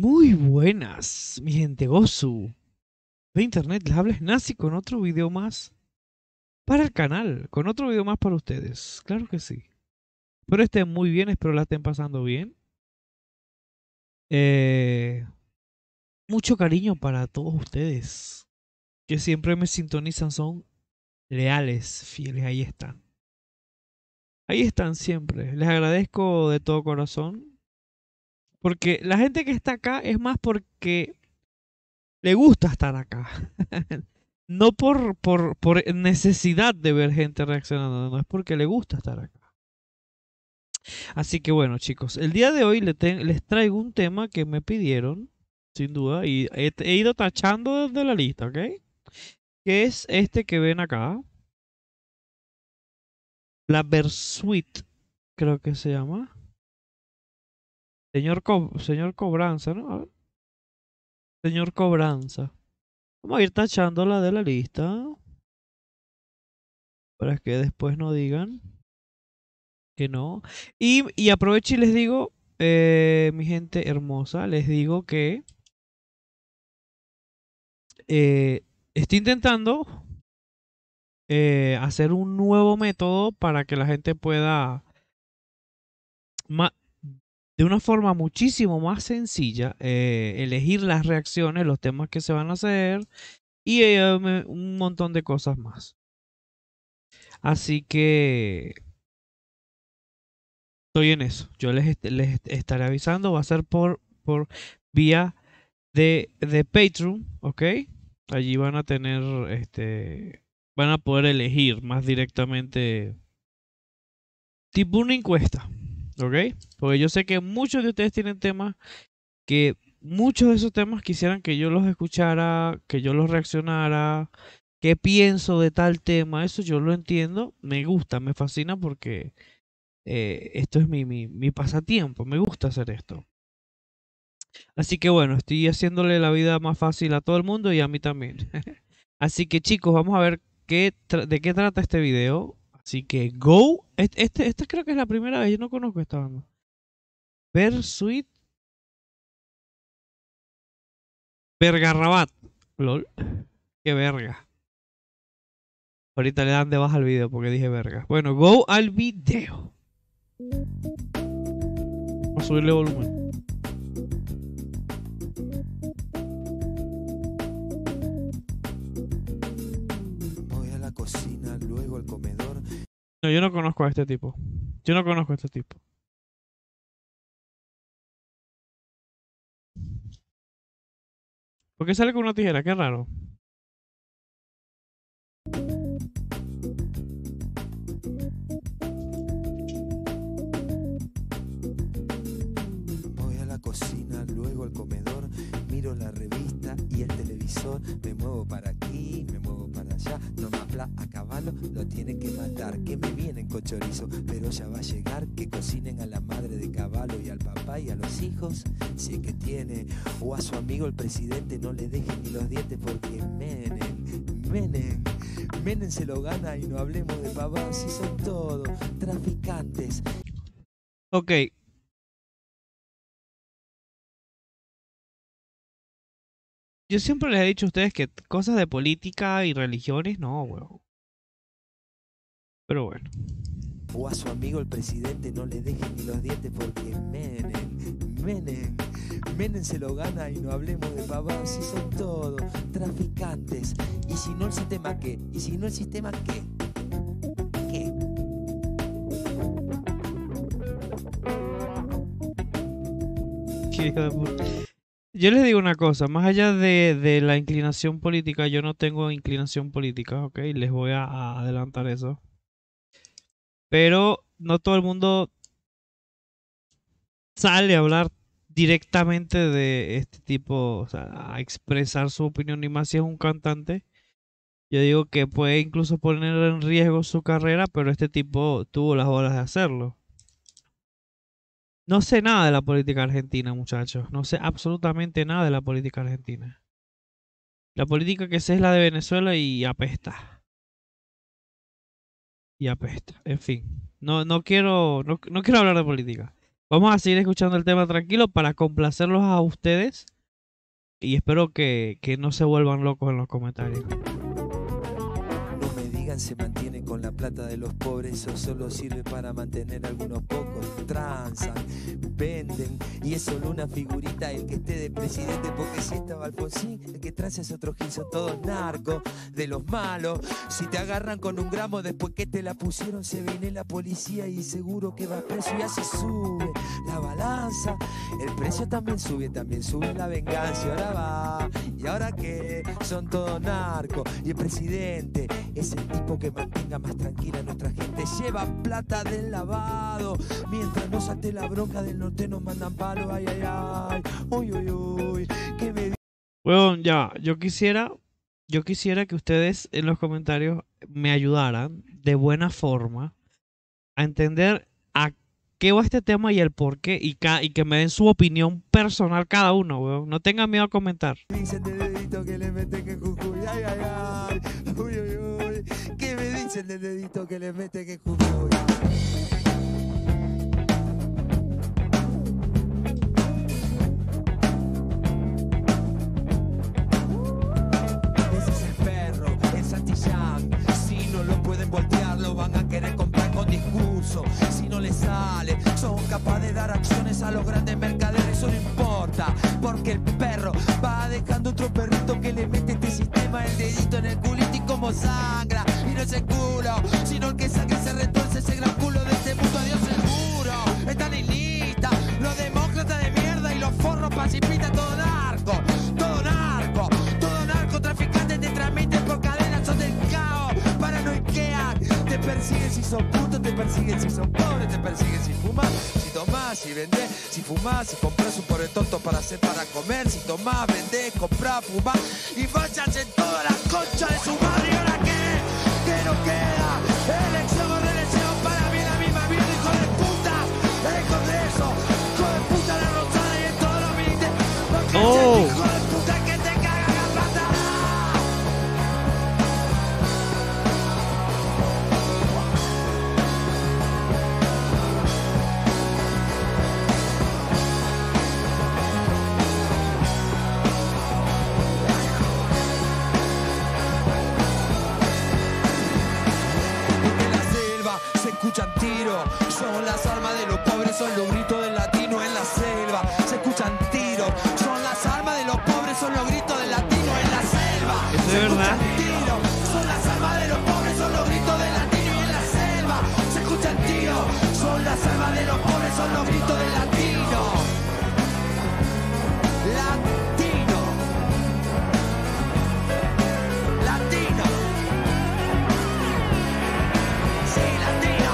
Muy buenas, mi gente Gozu de internet, les habla Nazi con otro video más para el canal, con otro video más para ustedes, claro que sí. Espero estén muy bien, espero la estén pasando bien. Eh, Mucho cariño para todos ustedes que siempre me sintonizan, son leales, fieles, ahí están. Ahí están siempre, les agradezco de todo corazón, porque la gente que está acá es más porque le gusta estar acá. No por necesidad de ver gente reaccionando, no es porque le gusta estar acá. Así que bueno, chicos, el día de hoy les traigo un tema que me pidieron, sin duda, y he ido tachando de la lista, ¿ok? Que es este que ven acá, la Versuit, creo que se llama. Señor Cobranza, ¿no? A ver, señor Cobranza. Vamos a ir tachándola de la lista para que después no digan que no. Y aprovecho y les digo, mi gente hermosa, les digo que estoy intentando hacer un nuevo método para que la gente pueda, de una forma muchísimo más sencilla, elegir las reacciones, los temas que se van a hacer y un montón de cosas más. Así que estoy en eso. Yo les estaré avisando. Va a ser por vía de Patreon, ¿ok? Allí van a tener, van a poder elegir más directamente, tipo una encuesta, ¿ok? Porque yo sé que muchos de ustedes tienen temas que muchos de esos temas quisieran que yo los escuchara, que yo los reaccionara, qué pienso de tal tema, eso yo lo entiendo, me gusta, me fascina porque esto es mi pasatiempo, me gusta hacer esto. Así que bueno, estoy haciéndole la vida más fácil a todo el mundo y a mí también. Así que chicos, vamos a ver de qué trata este video. Así que go. Esta creo que es la primera vez, yo no conozco esta banda. Versuit Vergarrabat. LOL. Qué verga. Ahorita le dan de baja al video porque dije verga. Bueno, go al video. Vamos a subirle volumen. Voy a la cocina, luego al comedor. No, yo no conozco a este tipo. Yo no conozco a este tipo. ¿Por qué sale con una tijera? Qué raro. Voy a la cocina, luego al comedor. Miro la revista y el televisor. Me muevo para aquí, me muevo para allá. No me habla a caballo, lo tienen que matar. Que me vienen con chorizo, pero ya va a llegar. Que cocinen a la madre de caballo y al papá y a los hijos, si es que tiene. O a su amigo el presidente, no le dejen ni los dientes porque Menem se lo gana y no hablemos de pavadas si son todos traficantes. Ok. Yo siempre les he dicho a ustedes que cosas de política y religiones, no, weón. Pero bueno. O a su amigo el presidente no le dejen ni los dientes porque Menem se lo gana y no hablemos de pavadas si son todos traficantes. Y si no el sistema qué, y si no el sistema qué, qué. Qué hijo de puta. Yo les digo una cosa, más allá de la inclinación política, yo no tengo inclinación política, ok, les voy a adelantar eso. Pero no todo el mundo sale a hablar directamente de este tipo, o sea, a expresar su opinión, y más si es un cantante. Yo digo que puede incluso poner en riesgo su carrera, pero este tipo tuvo las bolas de hacerlo. No sé nada de la política argentina, muchachos. No sé absolutamente nada de la política argentina. La política que sé es la de Venezuela y apesta. Y apesta. En fin. No quiero hablar de política. Vamos a seguir escuchando el tema tranquilo para complacerlos a ustedes y espero que no se vuelvan locos en los comentarios. No me digan se mantiene con la plata de los pobres, eso solo sirve para mantener a algunos pocos. Transan, venden, y es solo una figurita el que esté de presidente, porque si estaba Alfonsín, el que trae es otro gil, son todos narcos, de los malos. Si te agarran con un gramo después que te la pusieron, se viene la policía y seguro que va preso y así sube la balanza. El precio también sube la venganza. Y ahora va, y ahora qué, son todos narcos. Y el presidente es el tipo que mantenga más tranquila a nuestra gente. Lleva plata del lavado, mientras no salte la bronca del norte nos mandan palo. Ay, ay, ay, uy, uy, uy, que me... Bueno, ya, yo quisiera que ustedes en los comentarios me ayudaran de buena forma a entender a qué va este tema y el por qué y que me den su opinión personal cada uno, weón. No tengan miedo a comentar. dicen del dedito que le mete que Jujuy, ay, ay, ay, uy, uy, uy, ¿qué me dicen del dedito que le mete que Jujuy? Ese es el perro, el Santillán. Si no lo pueden voltear, lo van a querer comprar con discurso. Si no les sale, son capaces de dar acciones a los grandes mercaderes. Eso no importa, porque el perro va dejando otro perrito que le mete este sistema el dedito en el culito y como sangra. Y no es el culo, sino el que sangre se retorce ese gran culo de este mundo. Adiós seguro, están en lista los demócratas de mierda y los forros pacifistas. Todo narco, todo narco, todo narcotraficante te transmiten por cadenas, son del caos, paranoiquean. Te persiguen si sos puto, te persiguen si sos pobre, te persiguen si fumas, si tomás, si vendés, si fumás, si compras un pobre tonto para hacer para comer, si tomás, vendés, comprás, fumás y váyanse toda la concha de su madre. ¿Y ahora qué? ¿Qué nos queda? Elección o reelección, para mí la misma vida, hijo de puta. El Congreso, hijo de puta, la Rosada y en todos los ministerios. Porque es el hijo de puta que te caga la plata. En la selva se escuchan tiros, son las armas de los pobres, son los gritos del latino en la selva. Se escuchan tiros, son las armas de los pobres, son los gritos del latino en la selva. Eso Se es verdad. escuchan tiros, son las armas de los pobres, son los gritos del latino en la selva. Se escuchan tiros, son las armas de los pobres, son los gritos del latino. Latino. Latino. Sí, latino.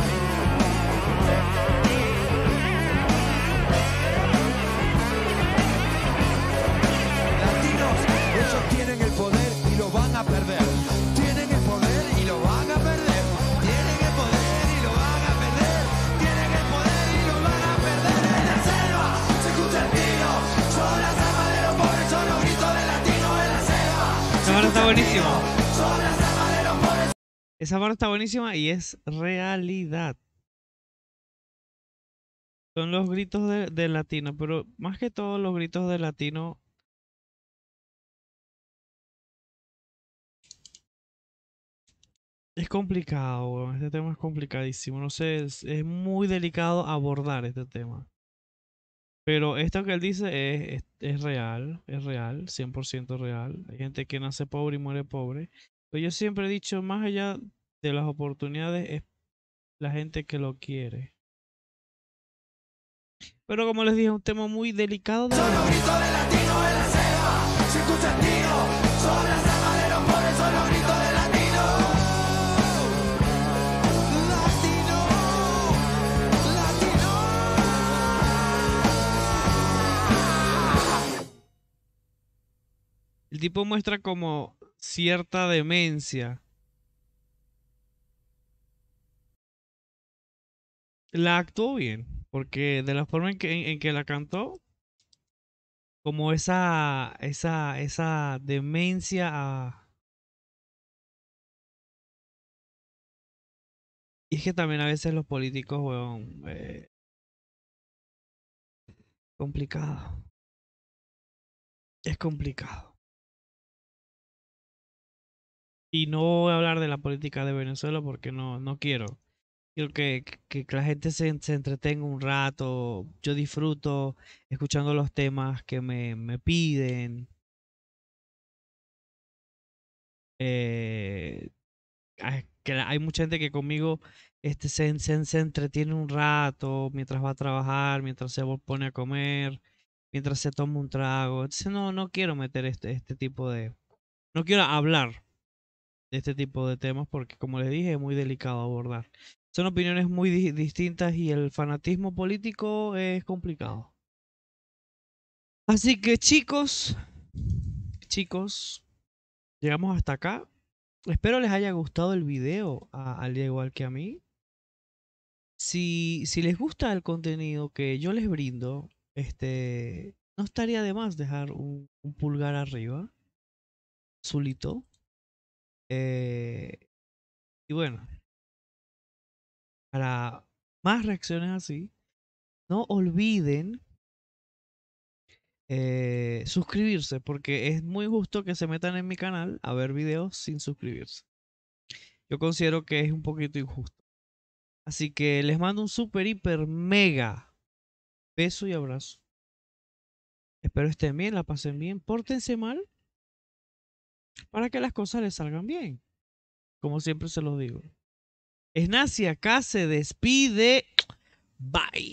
Latinos, ellos tienen el poder y lo van a perder. Tienen el poder y lo van a perder. Tienen el poder y lo van a perder. Tienen el poder y lo van a perder. En la selva se escucha el tiro. Son las armas de los pobres, son los gritos de latinos en la selva. Esa mano está buenísima. Son las armas de los pobres. Esa mano está buenísima y es realidad. Son los gritos de latino, pero más que todo los gritos de latino es complicado, weón. Este tema es complicadísimo. No sé, es muy delicado abordar este tema. Pero esto que él dice es real, 100% real. Hay gente que nace pobre y muere pobre. Pero yo siempre he dicho, más allá de las oportunidades, es la gente que lo quiere. Pero como les dije, es un tema muy delicado de Son los gritos de latino en la selva. Se escucha el tiro. Son las armas de los pobres, son los gritos de latino. Latino. Latino. El tipo muestra como cierta demencia. La actuó bien, porque de la forma en que la cantó, como esa demencia Y es que también a veces los políticos, weón, Complicado. Es complicado. Y no voy a hablar de la política de Venezuela porque no quiero. Quiero que la gente se entretenga un rato. Yo disfruto escuchando los temas que me piden. Eh, hay mucha gente que conmigo se entretiene un rato mientras va a trabajar, mientras pone a comer, mientras se toma un trago. Entonces no quiero meter este tipo de... No quiero hablar de este tipo de temas porque, como les dije, es muy delicado abordar. Son opiniones muy distintas y el fanatismo político es complicado. Así que chicos, llegamos hasta acá. Espero les haya gustado el video, al igual que a mí. Si les gusta el contenido que yo les brindo, no estaría de más dejar un pulgar arriba, azulito. Y bueno, para más reacciones así, no olviden suscribirse, porque es muy justo que se metan en mi canal a ver videos sin suscribirse. Yo considero que es un poquito injusto. Así que les mando un super, hiper, mega beso y abrazo. Espero estén bien, la pasen bien, pórtense mal para que las cosas les salgan bien. Como siempre se los digo. Esnacia acá se despide. Bye.